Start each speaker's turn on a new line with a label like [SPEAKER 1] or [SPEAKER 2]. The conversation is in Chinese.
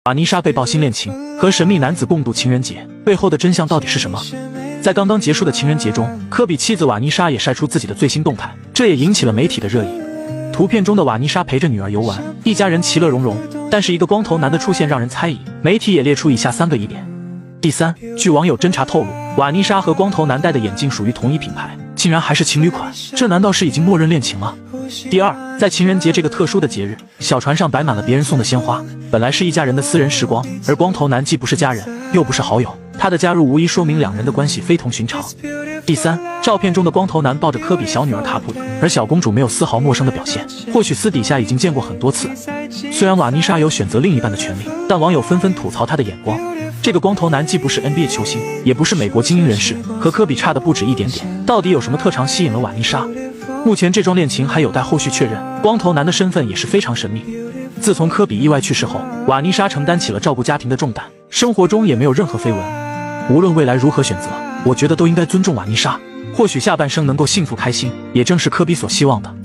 [SPEAKER 1] 瓦妮莎被曝新恋情，和神秘男子共度情人节，背后的真相到底是什么？在刚刚结束的情人节中，科比妻子瓦妮莎也晒出自己的最新动态，这也引起了媒体的热议。图片中的瓦妮莎陪着女儿游玩，一家人其乐融融。但是一个光头男的出现让人猜疑，媒体也列出以下3个疑点。第三，据网友侦查透露，瓦妮莎和光头男戴的眼镜属于同一品牌，竟然还是情侣款，这难道是已经默认恋情吗？第二，在情人节这个特殊的节日，小船上摆满了别人送的鲜花，本来是一家人的私人时光，而光头男既不是家人，又不是好友，他的加入无疑说明两人的关系非同寻常。第三，照片中的光头男抱着科比小女儿卡普里，而小公主没有丝毫陌生的表现，或许私底下已经见过很多次。虽然瓦妮莎有选择另一半的权利，但网友纷纷吐槽她的眼光。这个光头男既不是 NBA 球星，也不是美国精英人士，和科比差的不止一点点，到底有什么特长吸引了瓦妮莎？目前这桩恋情还有待后续确认，光头男的身份也是非常神秘。自从科比意外去世后，瓦妮莎承担起了照顾家庭的重担，生活中也没有任何绯闻。无论未来如何选择，我觉得都应该尊重瓦妮莎，或许下半生能够幸福开心，也正是科比所希望的。